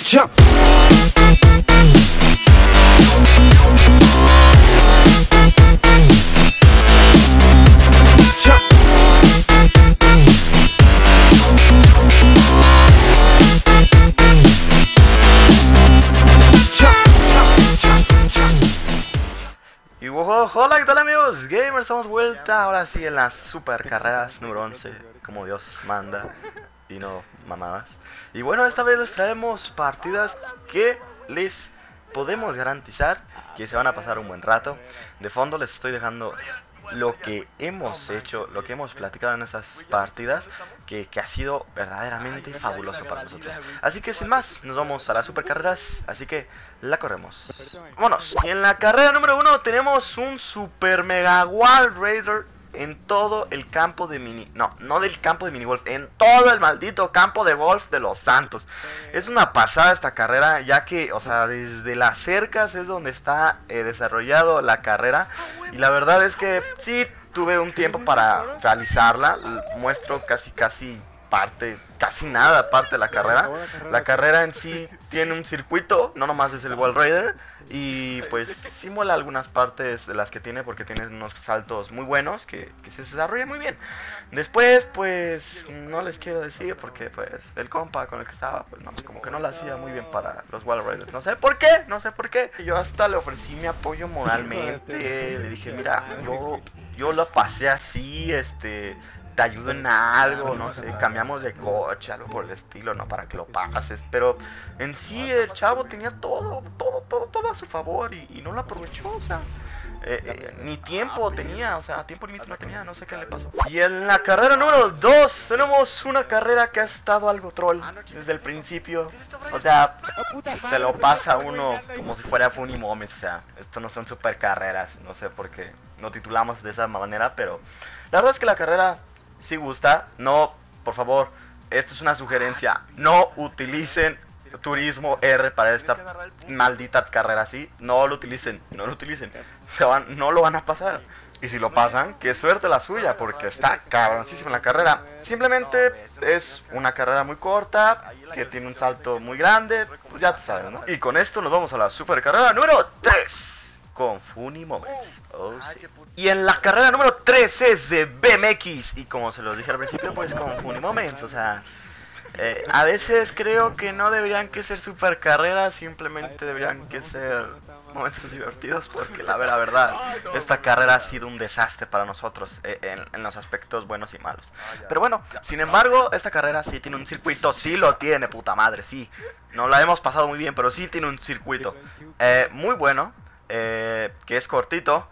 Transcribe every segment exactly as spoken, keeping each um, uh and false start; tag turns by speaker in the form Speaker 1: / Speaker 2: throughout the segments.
Speaker 1: Jump.
Speaker 2: Y wow, hola, ¿qué tal amigos? Gamers, estamos vuelta ahora sí en las super carreras número once, como Dios manda y no mamadas. Y bueno, esta vez les traemos partidas que les podemos garantizar que se van a pasar un buen rato. De fondo les estoy dejando lo que hemos hecho, lo que hemos platicado en estas partidas, que, que ha sido verdaderamente fabuloso para nosotros. Así que sin más, nos vamos a las super carreras, así que la corremos. Vámonos. Y en la carrera número uno tenemos un super mega wall raider en todo el campo de mini... No, no del campo de mini golf, en todo el maldito campo de golf de Los Santos. Es una pasada esta carrera, ya que, o sea, desde las cercas es donde está eh, desarrollado la carrera. Y la verdad es que sí tuve un tiempo para realizarla. Muestro casi casi parte, casi nada parte de la carrera. La carrera en sí tiene un circuito, no nomás es el wall raider. Y pues simula algunas partes de las que tiene, porque tiene unos saltos muy buenos que, que se desarrollan muy bien. Después pues no les quiero decir porque pues el compa con el que estaba pues no, como que no lo hacía muy bien para los wall raiders. No sé por qué, no sé por qué. Yo hasta le ofrecí mi apoyo moralmente. Le dije, mira, yo, yo lo pasé así, este... te ayudo en algo, no sé, cambiamos de coche, algo por el estilo, no, para que lo pases. Pero en sí el chavo tenía todo, todo, todo, todo a su favor y, y no lo aprovechó, o sea, eh, eh, ni tiempo tenía, o sea, tiempo límite no tenía, no sé qué le pasó. Y en la carrera número dos tenemos una carrera que ha estado algo troll desde el principio. O sea, se lo pasa uno como si fuera funny moments, o sea, esto no son super carreras, no sé por qué no titulamos de esa manera, pero la verdad es que la carrera si gusta. No, por favor, esto es una sugerencia, no utilicen Turismo R para esta maldita carrera así. No lo utilicen, no lo utilicen, se van, no lo van a pasar. Y si lo pasan, qué suerte la suya, porque está cabroncísima la carrera. Simplemente es una carrera muy corta, que tiene un salto muy grande, pues ya tú sabes, ¿no? Y con esto nos vamos a la super carrera número tres con Funny Moments. Oh, sí. Y en la carrera número tres es de B M X. Y como se los dije al principio, pues con Funny Moments. O sea, eh, a veces creo que no deberían que ser super carreras, simplemente deberían que ser momentos divertidos. Porque la verdad, la verdad, esta carrera ha sido un desastre para nosotros eh, en, en los aspectos buenos y malos. Pero bueno, sin embargo, esta carrera sí tiene un circuito, sí lo tiene, puta madre, sí. No la hemos pasado muy bien, pero sí tiene un circuito eh, muy bueno. Eh, que es cortito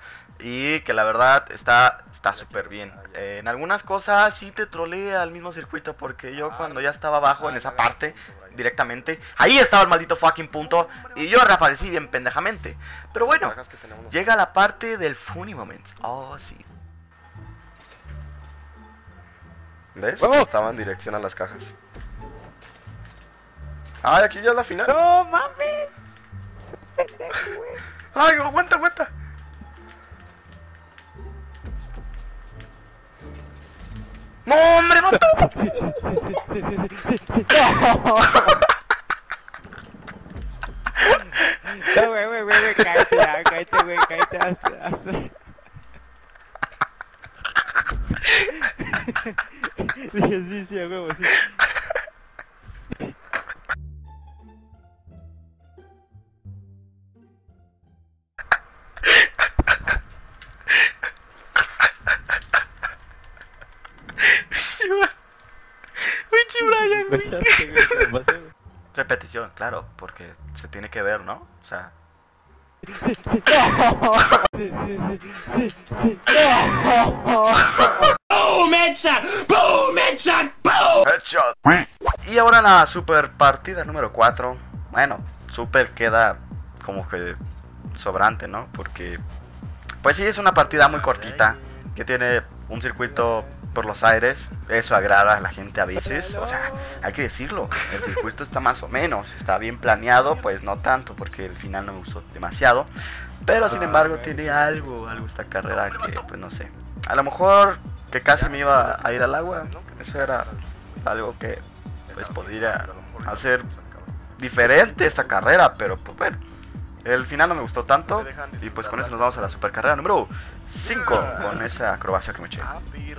Speaker 2: y que la verdad está está súper bien. Eh, en algunas cosas sí te trolea al mismo circuito, porque yo cuando ya estaba abajo en esa parte directamente, ahí estaba el maldito fucking punto y yo reaparecí bien pendejamente. Pero bueno, llega la parte del Funny Moments. Oh, sí. ¿Ves? Estaba en dirección a las cajas. Ay, aquí ya es la final.
Speaker 3: ¡No mames!
Speaker 2: Ay, aguanta, aguanta. ¡No, hombre, no!
Speaker 3: No, güey, güey, güey, cállate ya, cállate, güey, cállate, hasta, hasta. Dije, sí, sí, a huevo, sí.
Speaker 2: Repetición, claro, porque se tiene que ver, ¿no? O sea...
Speaker 1: Boom, headshot, boom, headshot, boom.
Speaker 2: Headshot. Y ahora la super partida número cuatro. Bueno, super queda como que sobrante, ¿no? Porque pues sí, es una partida muy cortita, que tiene un circuito por los aires. Eso agrada a la gente a veces, o sea, hay que decirlo, el circuito está más o menos, está bien planeado, pues no tanto, porque el final no me gustó demasiado. Pero sin embargo tiene algo, algo esta carrera que pues no sé, a lo mejor que casi me iba a ir al agua. Eso era algo que pues podría hacer diferente esta carrera, pero pues bueno, el final no me gustó tanto. Y pues con eso nos vamos a la super carrera número cinco, con esa acrobacia que me eché.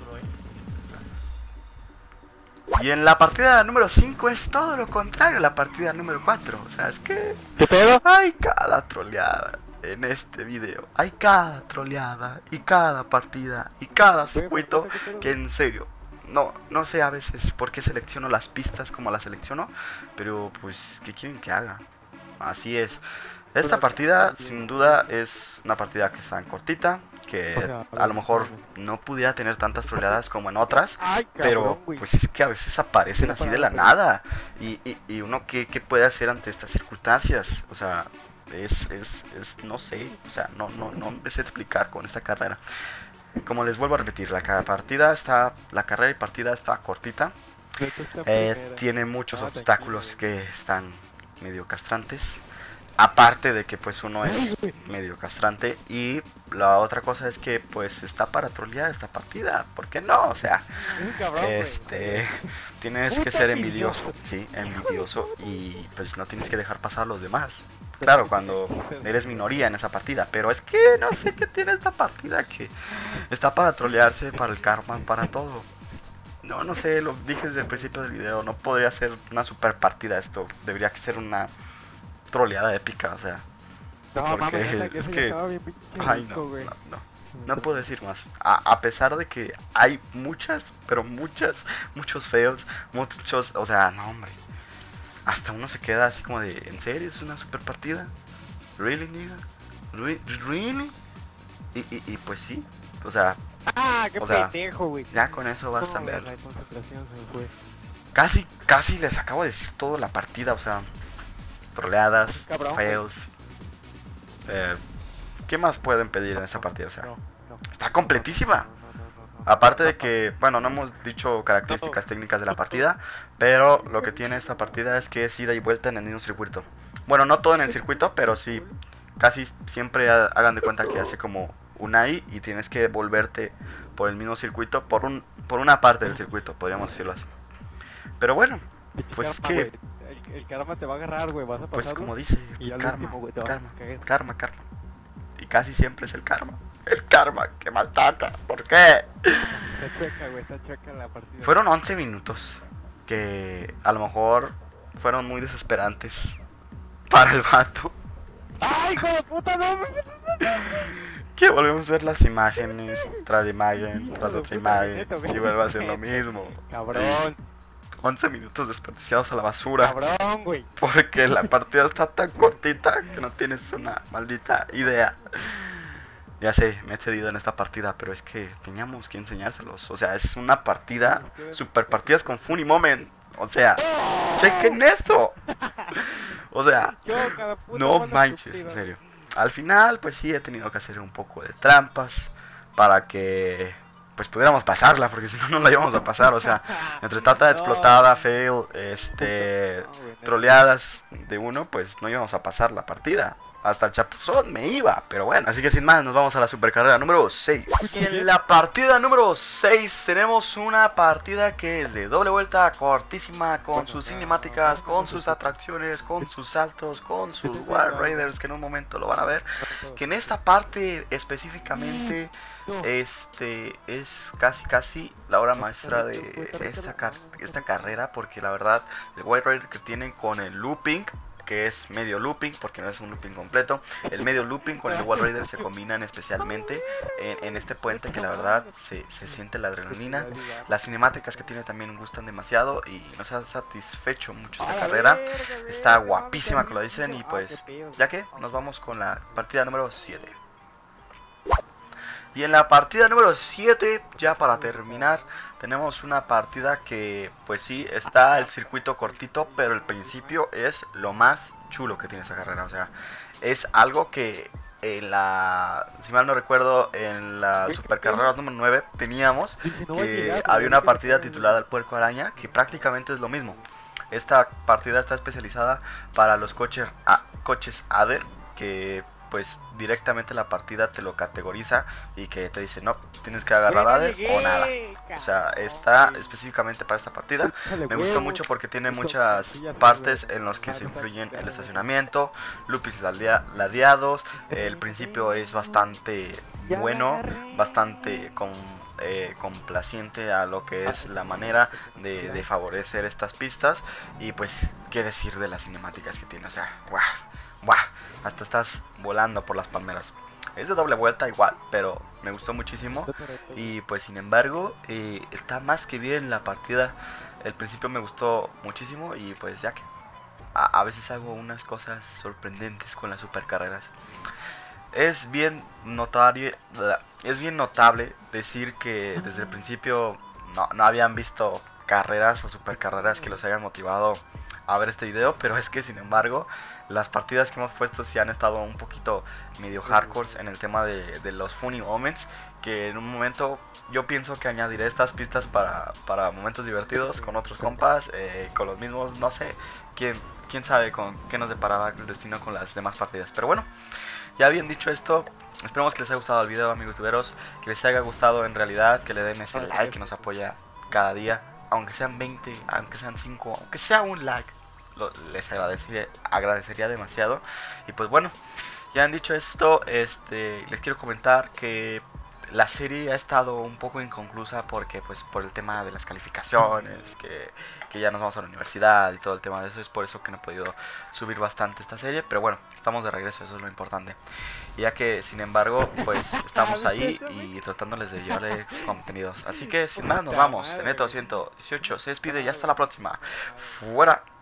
Speaker 2: Y en la partida número cinco es todo lo contrario a la partida número cuatro. O sea, es que
Speaker 3: ¿Qué pedo?
Speaker 2: hay cada troleada en este video. Hay cada troleada y cada partida y cada circuito que en serio, no, no sé a veces por qué selecciono las pistas como las selecciono, pero pues, ¿qué quieren que haga? Así es. Esta partida sin duda es una partida que es tan cortita, que a lo mejor no pudiera tener tantas troleadas como en otras, pero pues es que a veces aparecen así de la nada. Y, y, y uno ¿qué, qué puede hacer ante estas circunstancias? O sea, es, es, es no sé, o sea, no, no, no me sé explicar con esta carrera. Como les vuelvo a repetir, la partida está, la carrera y partida está cortita, eh, tiene muchos obstáculos que están medio castrantes. Aparte de que pues uno es medio castrante. Y la otra cosa es que pues está para trolear esta partida. ¿Por qué no? O sea, este tienes que ser envidioso, sí, envidioso. Y pues no tienes que dejar pasar a los demás. Claro, cuando eres minoría en esa partida. Pero es que no sé qué tiene esta partida, que está para trolearse, para el karma, para todo. No, no sé, lo dije desde el principio del video. No podría ser una super partida esto. Debería ser una troleada épica, o sea,
Speaker 3: no,
Speaker 2: porque
Speaker 3: mames,
Speaker 2: es que, ay no, no, no, no puedo decir más, a, a pesar de que hay muchas, pero muchas, muchos feos, muchos, o sea, no hombre, hasta uno se queda así como de, ¿en serio es una super partida? ¿Really, nigga? Re ¿Really? Y, y, y pues sí, o sea,
Speaker 3: ah, qué
Speaker 2: o sea,
Speaker 3: pendejo, güey.
Speaker 2: ya con eso vas a
Speaker 3: no,
Speaker 2: ver,
Speaker 3: fue.
Speaker 2: casi, casi les acabo de decir toda la partida, o sea, troleadas,
Speaker 3: Cabrón,
Speaker 2: fails. Eh, ¿Qué más pueden pedir en esta partida? O sea,
Speaker 3: no, no,
Speaker 2: está completísima.
Speaker 3: No, no, no, no, no,
Speaker 2: Aparte de que, bueno, no hemos dicho características técnicas de la partida, pero lo que tiene esta partida es que es ida y vuelta en el mismo circuito. Bueno, no todo en el circuito, pero sí, casi siempre ha- hagan de cuenta que hace como una I y tienes que volverte por el mismo circuito, por un por una parte del circuito, podríamos decirlo así. Pero bueno, pues es que,
Speaker 3: El, el karma te va a agarrar, güey, vas a
Speaker 2: pues
Speaker 3: pasarlo.
Speaker 2: como dice,
Speaker 3: Y al
Speaker 2: karma,
Speaker 3: último, güey, te vas a
Speaker 2: karma,
Speaker 3: caer.
Speaker 2: karma, karma. Y casi siempre es el karma. El karma que me ataca. ¿Por qué?
Speaker 3: Está chueca, güey, está chueca la partida.
Speaker 2: Fueron once minutos que a lo mejor fueron muy desesperantes para el vato.
Speaker 3: ¡Ay, hijo de puta, no! no, no, no!
Speaker 2: Que volvemos a ver las imágenes, tras imagen, tras otra imagen, y vuelve a ser lo mismo.
Speaker 3: Cabrón,
Speaker 2: once minutos desperdiciados a la basura.
Speaker 3: cabrón, güey.
Speaker 2: Porque la partida está tan cortita que no tienes una maldita idea. Ya sé, me he cedido en esta partida, pero es que teníamos que enseñárselos. O sea, es una partida, super partidas con Funny Moment. O sea, chequen esto. O sea,
Speaker 3: Choca, puta,
Speaker 2: no
Speaker 3: mano
Speaker 2: manches,
Speaker 3: estúpida.
Speaker 2: en serio. Al final, pues sí, he tenido que hacer un poco de trampas para que pues pudiéramos pasarla, porque si no, no la íbamos a pasar. O sea, entre tanta
Speaker 3: No.
Speaker 2: explotada, fail, este,
Speaker 3: No, güey, neta.
Speaker 2: troleadas de uno, pues no íbamos a pasar la partida. Hasta el chapuzón me iba, pero bueno, así que sin más nos vamos a la supercarrera número seis. Y en la partida número seis tenemos una partida que es de doble vuelta, cortísima, con sus cinemáticas, con sus atracciones, con sus saltos, con sus Wild Raiders, que en un momento lo van a ver. Que en esta parte específicamente, este, es casi casi la obra maestra de esta, car esta carrera, porque la verdad, el Wild Raider que tienen con el looping, que es medio looping, porque no es un looping completo, el medio looping con el Wall Raider se combinan especialmente en, en este puente, que la verdad se, se siente la adrenalina. Las cinemáticas que tiene también gustan demasiado y nos ha satisfecho mucho esta carrera. Está guapísima, como lo dicen, y pues ya que nos vamos con la partida número siete. Y en la partida número siete, ya para terminar, tenemos una partida que, pues sí, está el circuito cortito, pero el principio es lo más chulo que tiene esa carrera. O sea, es algo que en la, si mal no recuerdo, en la supercarrera número nueve teníamos, que había una partida titulada El Puerco Araña, que prácticamente es lo mismo. Esta partida está especializada para los coches, a, coches Adder, que pues directamente la partida te lo categoriza y que te dice, no, tienes que agarrar A D o nada. O sea, está específicamente para esta partida. Me gustó mucho porque tiene muchas partes en los que se influyen el estacionamiento, loopings ladeados. El principio es bastante bueno, bastante con, eh, complaciente a lo que es la manera de, de favorecer estas pistas. Y pues, qué decir de las cinemáticas que tiene, o sea, guau, guau, hasta estás volando por las palmeras. Es de doble vuelta igual, pero me gustó muchísimo. Y pues sin embargo, eh, está más que bien la partida. El principio me gustó muchísimo y pues ya que a, a veces hago unas cosas sorprendentes con las supercarreras. Es bien notario, es bien notable decir que desde el principio no, no habían visto carreras o supercarreras que los hayan motivado a ver este video, pero es que sin embargo las partidas que hemos puesto sí han estado un poquito medio hardcore en el tema de, de los funny moments, que en un momento yo pienso que añadiré estas pistas para, para momentos divertidos con otros compas, eh, con los mismos, no sé, quién, quién sabe con qué nos deparará el destino con las demás partidas, pero bueno. Ya bien dicho esto, esperemos que les haya gustado el video, amigos youtuberos, que les haya gustado en realidad, que le den ese like que nos apoya cada día, aunque sean veinte, aunque sean cinco, aunque sea un like, lo, les agradecería, agradecería demasiado. Y pues bueno, ya han dicho esto, este, les quiero comentar que la serie ha estado un poco inconclusa porque pues por el tema de las calificaciones, que, que ya nos vamos a la universidad y todo el tema de eso, es por eso que no he podido subir bastante esta serie, pero bueno, estamos de regreso, eso es lo importante. Y ya que sin embargo, pues estamos ahí y tratándoles de llevarles contenidos. Así que sin más nos vamos, Neto ciento dieciocho se despide y hasta la próxima. Fuera.